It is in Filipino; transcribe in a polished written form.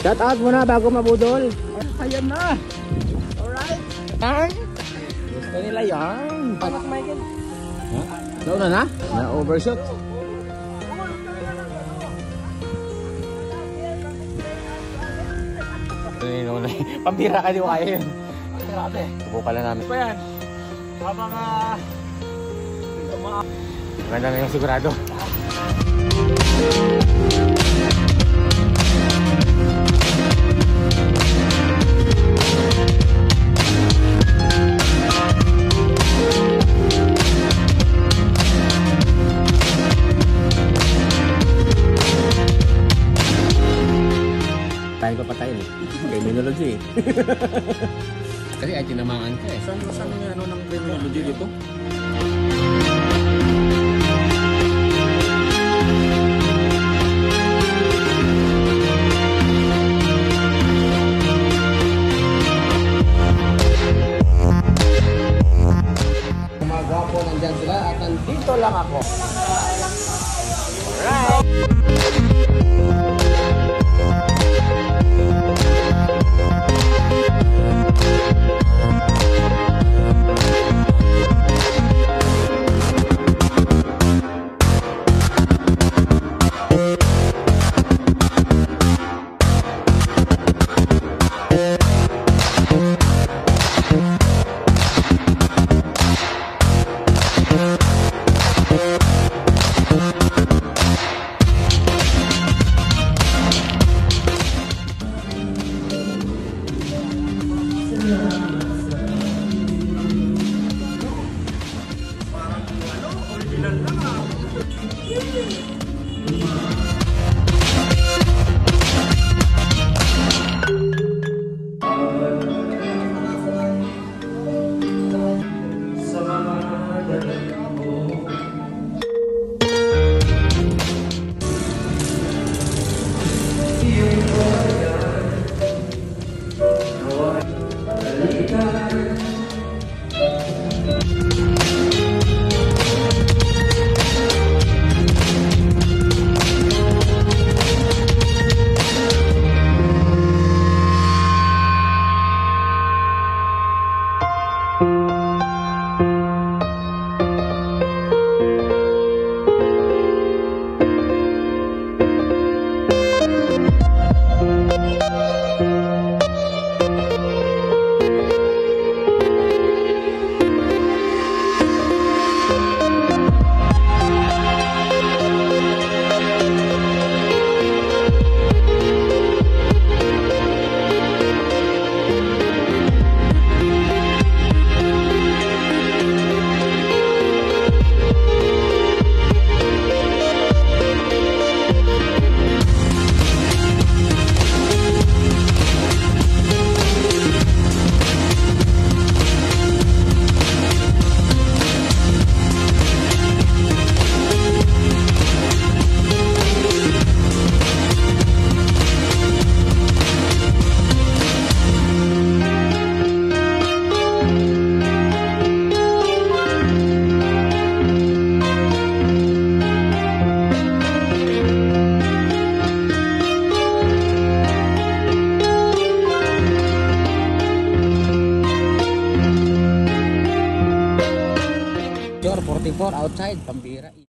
Shout out muna bago mabudol. Ayan na. Alright. Yan. Gusto nila yan. Panas Michael. Ha? Nauna na? Na-overshot. Pambira ka di mo kaya yun. Grabe. Subukan lang namin. Pa yan. Habang maganda na yung sigurado. Tayo pa patayin eh. Criminology eh. Kasi ay tinamaan ka eh. Saan yung ano ng criminology dito? Gumagawa po nandyan sila at nandito lang ako. Alright! outside, pambira.